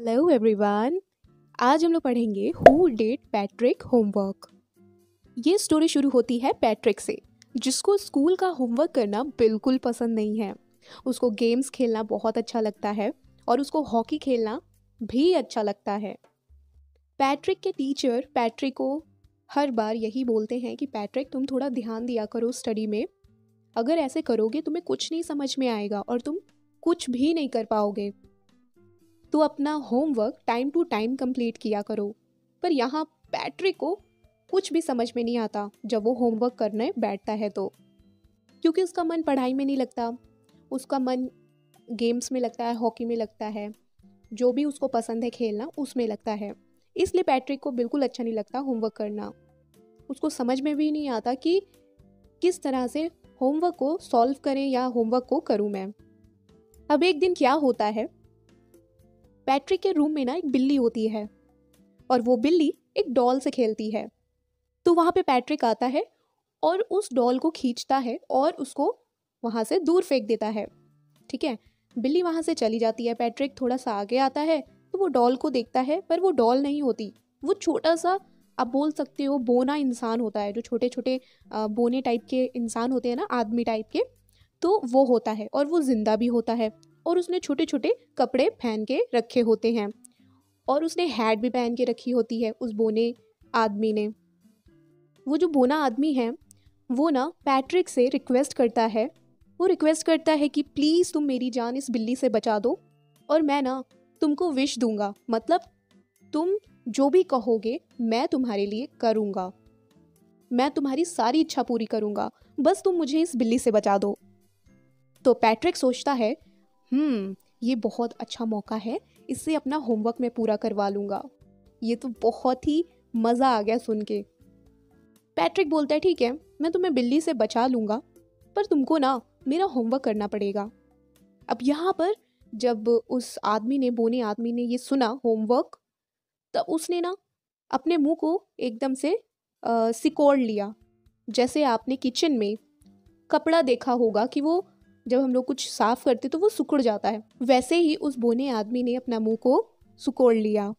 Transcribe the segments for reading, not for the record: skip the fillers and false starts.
Hello everyone. आज हम लोग पढ़ेंगे हु डिड पैट्रिक होमवर्क। ये स्टोरी शुरू होती है पैट्रिक से, जिसको स्कूल का होमवर्क करना बिल्कुल पसंद नहीं है। उसको गेम्स खेलना बहुत अच्छा लगता है और उसको हॉकी खेलना भी अच्छा लगता है। पैट्रिक के टीचर पैट्रिक को हर बार यही बोलते हैं कि पैट्रिक तुम थोड़ा ध्यान दिया करो स्टडी में। अगर ऐसे करोगे तुम्हें कुछ नहीं समझ में आएगा और तुम कुछ भी नहीं कर पाओगे। तो अपना homework time to time complete किया करो। पर यहाँ पैट्रिक को कुछ भी समझ में नहीं आता जब वो होमवर्क करने बैठता है तो, क्योंकि उसका मन पढ़ाई में नहीं लगता, उसका मन गेम्स में लगता है, हॉकी में लगता है, जो भी उसको पसंद है खेलना उसमें लगता है। इसलिए पैट्रिक को बिल्कुल अच्छा नहीं लगता होमवर्क करना। उसको समझ में भी नहीं आता कि किस तरह से होमवर्क को सॉल्व करें या होमवर्क को करूँ मैं। अब एक दिन क्या होता है, पैट्रिक के रूम में ना एक बिल्ली होती है और वो बिल्ली एक डॉल से खेलती है। तो वहाँ पे पैट्रिक आता है और उस डॉल को खींचता है और उसको वहाँ से दूर फेंक देता है। ठीक है, बिल्ली वहाँ से चली जाती है। पैट्रिक थोड़ा सा आगे आता है तो वो डॉल को देखता है, पर वो डॉल नहीं होती, वो छोटा सा, आप बोल सकते हो बोना इंसान होता है, जो छोटे छोटे बोने टाइप के इंसान होते हैं ना, आदमी टाइप के, तो वो होता है और वो जिंदा भी होता है। और उसने छोटे छोटे कपड़े पहन के रखे होते हैं और उसने हैट भी पहन के रखी होती है उस बोने आदमी ने। वो जो बोना आदमी है वो ना पैट्रिक से रिक्वेस्ट करता है, वो रिक्वेस्ट करता है कि प्लीज़ तुम मेरी जान इस बिल्ली से बचा दो और मैं ना तुमको विश दूंगा, मतलब तुम जो भी कहोगे मैं तुम्हारे लिए करूँगा, मैं तुम्हारी सारी इच्छा पूरी करूँगा, बस तुम मुझे इस बिल्ली से बचा दो। तो पैट्रिक सोचता है ये बहुत अच्छा मौका है, इससे अपना होमवर्क मैं पूरा करवा लूँगा। ये तो बहुत ही मज़ा आ गया सुन के। पैट्रिक बोलता है ठीक है, मैं तुम्हें बिल्ली से बचा लूँगा, पर तुमको ना मेरा होमवर्क करना पड़ेगा। अब यहाँ पर जब उस आदमी ने, बोने आदमी ने ये सुना होमवर्क, तब उसने ना अपने मुंह को एकदम से सिकोड़ लिया। जैसे आपने किचन में कपड़ा देखा होगा कि वो जब हम लोग कुछ साफ करते तो वो सिकुड़ जाता है, वैसे ही उस बोने आदमी ने अपना मुंह को सिकोड़ लिया।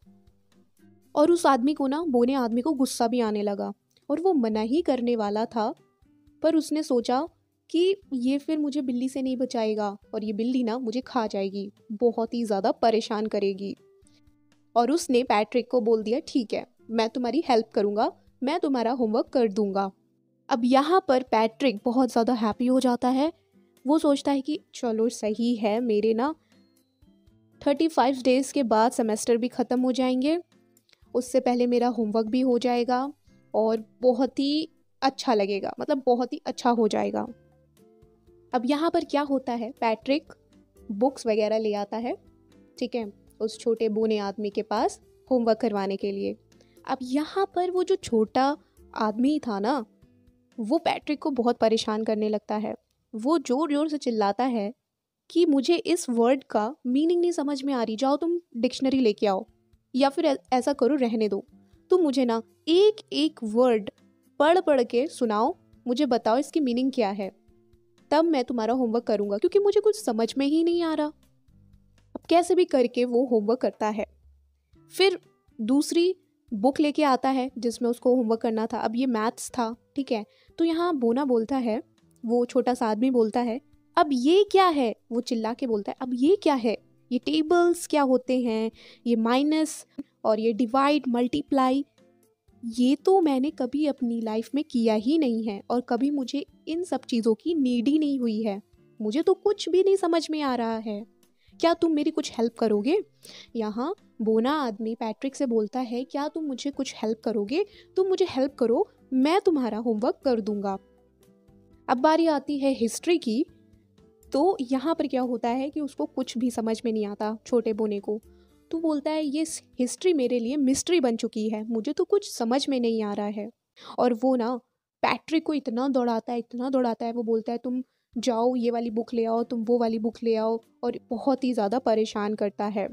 और उस आदमी को ना, बोने आदमी को गुस्सा भी आने लगा और वो मना ही करने वाला था, पर उसने सोचा कि ये फिर मुझे बिल्ली से नहीं बचाएगा और ये बिल्ली ना मुझे खा जाएगी, बहुत ही ज़्यादा परेशान करेगी। और उसने पैट्रिक को बोल दिया ठीक है, मैं तुम्हारी हेल्प करूँगा, मैं तुम्हारा होमवर्क कर दूंगा। अब यहाँ पर पैट्रिक बहुत ज़्यादा हैप्पी हो जाता है। वो सोचता है कि चलो सही है, मेरे ना 35 डेज़ के बाद सेमेस्टर भी ख़त्म हो जाएंगे, उससे पहले मेरा होमवर्क भी हो जाएगा और बहुत ही अच्छा लगेगा, मतलब बहुत ही अच्छा हो जाएगा। अब यहाँ पर क्या होता है, पैट्रिक बुक्स वगैरह ले आता है, ठीक है, उस छोटे बोने आदमी के पास होमवर्क करवाने के लिए। अब यहाँ पर वो जो छोटा आदमी था ना, वो पैट्रिक को बहुत परेशान करने लगता है। वो जोर जोर से चिल्लाता है कि मुझे इस वर्ड का मीनिंग नहीं समझ में आ रही, जाओ तुम डिक्शनरी लेके आओ, या फिर ऐसा करो रहने दो, तुम मुझे ना एक एक वर्ड पढ़ पढ़ के सुनाओ, मुझे बताओ इसकी मीनिंग क्या है, तब मैं तुम्हारा होमवर्क करूँगा, क्योंकि मुझे कुछ समझ में ही नहीं आ रहा। अब कैसे भी करके वो होमवर्क करता है। फिर दूसरी बुक लेके आता है जिसमें उसको होमवर्क करना था। अब ये मैथ्स था, ठीक है। तो यहाँ बोना बोलता है, वो छोटा सा आदमी बोलता है अब ये क्या है, वो चिल्ला के बोलता है अब ये क्या है, ये टेबल्स क्या होते हैं, ये माइनस और ये डिवाइड मल्टीप्लाई, ये तो मैंने कभी अपनी लाइफ में किया ही नहीं है और कभी मुझे इन सब चीज़ों की नीड ही नहीं हुई है, मुझे तो कुछ भी नहीं समझ में आ रहा है, क्या तुम मेरी कुछ हेल्प करोगे। यहाँ बोना आदमी पैट्रिक से बोलता है क्या तुम मुझे कुछ हेल्प करोगे, तुम मुझे हेल्प करो, मैं तुम्हारा होमवर्क कर दूंगा। अब बारी आती है हिस्ट्री की। तो यहाँ पर क्या होता है कि उसको कुछ भी समझ में नहीं आता, छोटे बोने को। तो बोलता है ये हिस्ट्री मेरे लिए मिस्ट्री बन चुकी है, मुझे तो कुछ समझ में नहीं आ रहा है। और वो ना पैट्रिक को इतना दौड़ाता है, इतना दौड़ाता है, वो बोलता है तुम जाओ ये वाली बुक ले आओ, तुम वो वाली बुक ले आओ, और बहुत ही ज़्यादा परेशान करता है।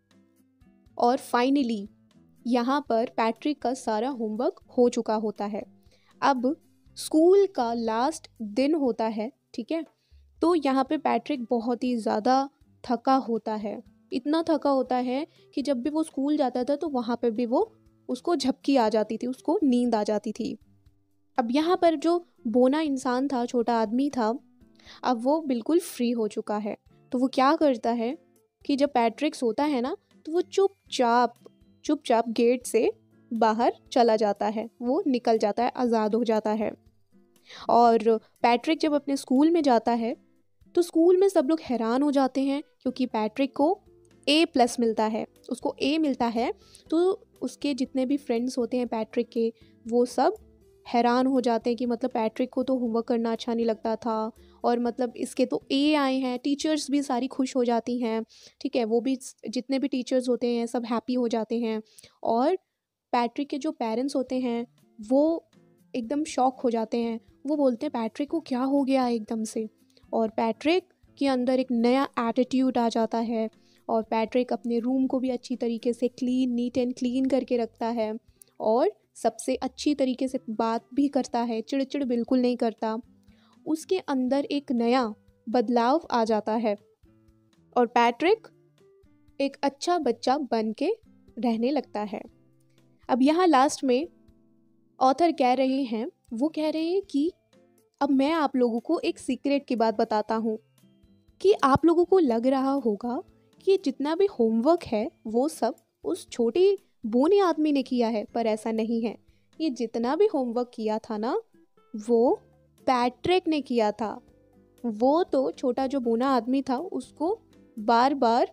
और फाइनली यहाँ पर पैट्रिक का सारा होमवर्क हो चुका होता है। अब स्कूल का लास्ट दिन होता है, ठीक है। तो यहाँ पे पैट्रिक बहुत ही ज़्यादा थका होता है इतना थका होता है कि जब भी वो स्कूल जाता था तो वहाँ पर भी वो उसको झपकी आ जाती थी, उसको नींद आ जाती थी। अब यहाँ पर जो बोना इंसान था, छोटा आदमी था, अब वो बिल्कुल फ्री हो चुका है। तो वो क्या करता है कि जब पैट्रिक सोता है ना, तो वो चुपचाप चुपचाप गेट से बाहर चला जाता है, वो निकल जाता है, आज़ाद हो जाता है। और पैट्रिक जब अपने स्कूल में जाता है तो स्कूल में सब लोग हैरान हो जाते हैं, क्योंकि पैट्रिक को A+ मिलता है, उसको A मिलता है। तो उसके जितने भी फ्रेंड्स होते हैं पैट्रिक के, वो सब हैरान हो जाते हैं कि मतलब पैट्रिक को तो होमवर्क करना अच्छा नहीं लगता था, और मतलब इसके तो A आए हैं। टीचर्स भी सारी खुश हो जाती हैं, ठीक है, वो भी जितने भी टीचर्स होते हैं सब हैप्पी हो जाते हैं। और पैट्रिक के जो पेरेंट्स होते हैं वो एकदम शॉक हो जाते हैं। वो बोलते हैं पैट्रिक को क्या हो गया एकदम से, और पैट्रिक के अंदर एक नया एटीट्यूड आ जाता है। और पैट्रिक अपने रूम को भी अच्छी तरीके से नीट एंड क्लीन करके रखता है, और सबसे अच्छी तरीके से बात भी करता है, चिड़चिड़ बिल्कुल नहीं करता। उसके अंदर एक नया बदलाव आ जाता है और पैट्रिक एक अच्छा बच्चा बन के रहने लगता है। अब यहाँ लास्ट में ऑथर कह रहे हैं, वो कह रहे हैं कि अब मैं आप लोगों को एक सीक्रेट की बात बताता हूँ कि आप लोगों को लग रहा होगा कि जितना भी होमवर्क है वो सब उस छोटे बोने आदमी ने किया है, पर ऐसा नहीं है। ये जितना भी होमवर्क किया था ना, वो पैट्रिक ने किया था। वो तो छोटा जो बोना आदमी था उसको बार बार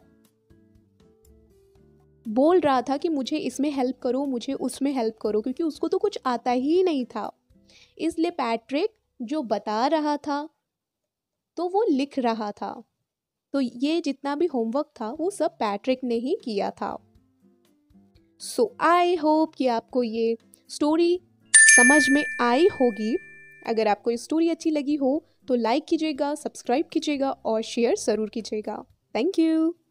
बोल रहा था कि मुझे इसमें हेल्प करो, मुझे उसमें हेल्प करो, क्योंकि उसको तो कुछ आता ही नहीं था। इसलिए पैट्रिक जो बता रहा था तो वो लिख रहा था। तो ये जितना भी होमवर्क था वो सब पैट्रिक ने ही किया था। सो आई होप कि आपको ये स्टोरी समझ में आई होगी। अगर आपको ये स्टोरी अच्छी लगी हो तो लाइक कीजिएगा, सब्सक्राइब कीजिएगा और शेयर ज़रूर कीजिएगा। Thank you.